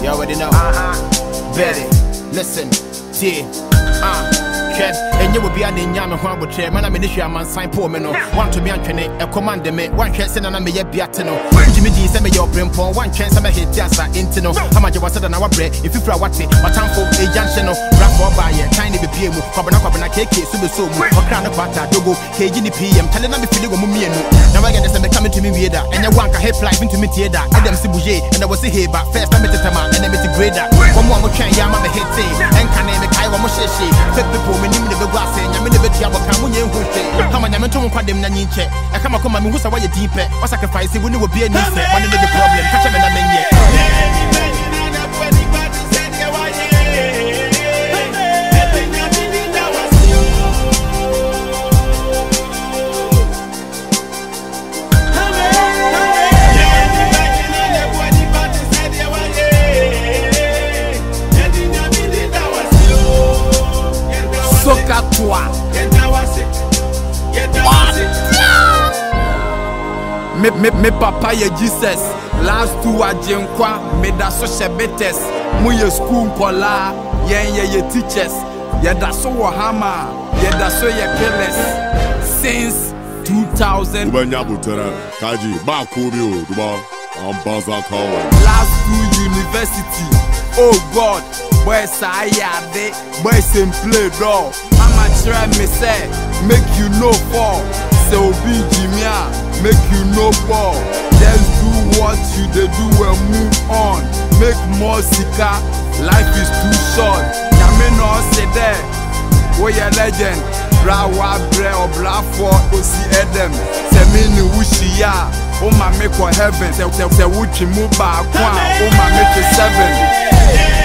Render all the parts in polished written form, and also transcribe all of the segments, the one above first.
You already know. Betty, listen, T. And you will be an Indian who would chair, man. I'm in issue, man. Sign poor men. Want to be on a command me. One chance and I may be at no. Jimmy D. Send me your brain for one chance. I'm a hit just into no. How much was it an hour bread? If you fly what it, but time for a junction of rap or buy a tiny BPM, Cobana cake, super so, or crown of butter, Dogo, KGPM, telling them if you go Mummy. Now I get this and coming to me with that. And you want a head fly into me theater. Adam Sibuye, and I was here, but first I met the Tama and I met the grader. One more can Yama hit say, and can name a Kaiwa Moshe, people. The glass and I'm in the bed. I come on, I'm to them. I come on, I'm who's a way deep. Or sacrifice it when you will be a new set. One of the problem. Catch them in a minute. Me papa ye Jesus last two ajenkwa me da so shebetes mu ye school kola ye teachers ye da so wo hama ye da so ye killers since 2000 ubanya butera kaji ba ko bi o duba ambaza call last two university. Oh God, boy say yade boy sem play draw mama try me say make you no fall so be Jimia make you no fall. Just do what you they do and move on. Make more sika. Life is too short. Yami no say there. We a legend. Brawa bre or Blackford go see Edem. Say me ni wushiya. Oh my make for heaven. Say wuchi muba kwa. Oh my make it 7.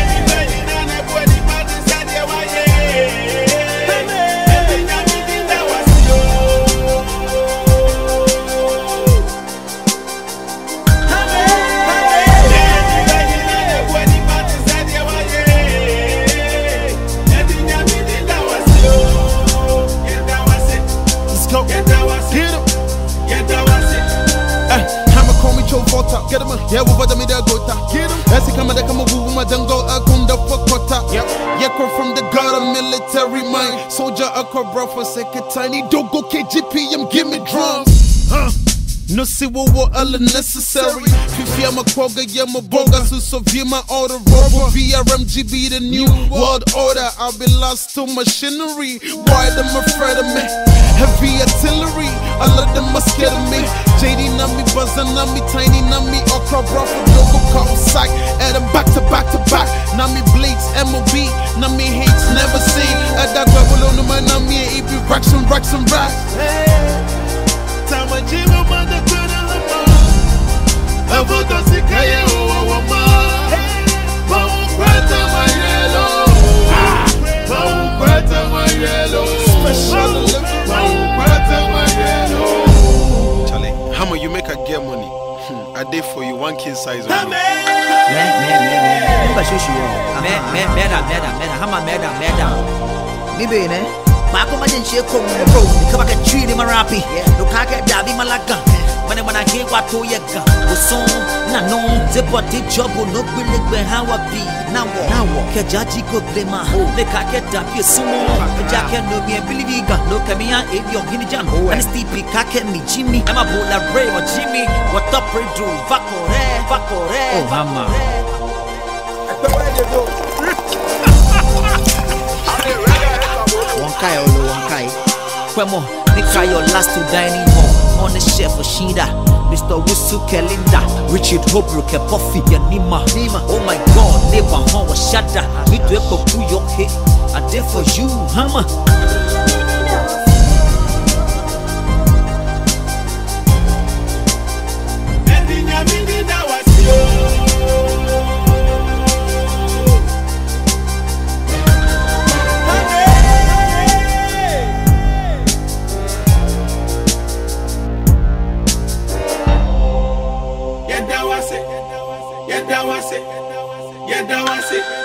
Get him, yeah, we bother me the gota. Get him, as he come over my jungle, I come the fuckota. Yep, yeah, come from the god of military mind. Soldier, a cobra for second tiny. Don't go KGPM, give me drums. No see what all unnecessary. Fifi, I'm a quagga, yeah, my boga, so view my order. Robo VRMGB, the new world order. I'll be lost to machinery. Why them afraid of me? Heavy artillery, I let them scared of me. JD na me, buzzing na me, tiny na me, okra bro for local call psych. Add them back to back to back. Na me bleeds, MOB, na me hates never seen. At that gravel on my na me, it be racks and racks and racks. Time I jam on the corner of my I vote on the Kaya Wama. My yellow. My yellow. Special. Charlie, how much you make a get money? I did for you 1 kid size. Man. Marco Madden Shako, bro, come back and treat him a rappy. Look, I get Dabi Malaga. When I hear what to Yaka, was so no, the body job will not be like how I be. Now, Kajaji could blame my home. The Kaka Dabi Sumo, Jacket no me and Billy Viga, no Camilla, Avio, Hinijan, and Stevie Kaka me, Jimmy, and my bola Ray or Jimmy. What up, Redu, Vacore, oh, Mama. One Kwemo, Nika your last to dining hall on the chef of Shida, Mr. Wusu Kelinda, Richard Hobrook, Puffy, Nima. Oh my God, neighbor home was shada. Me to echo to your hit. I did for you, Hammer. Yeah, that was it.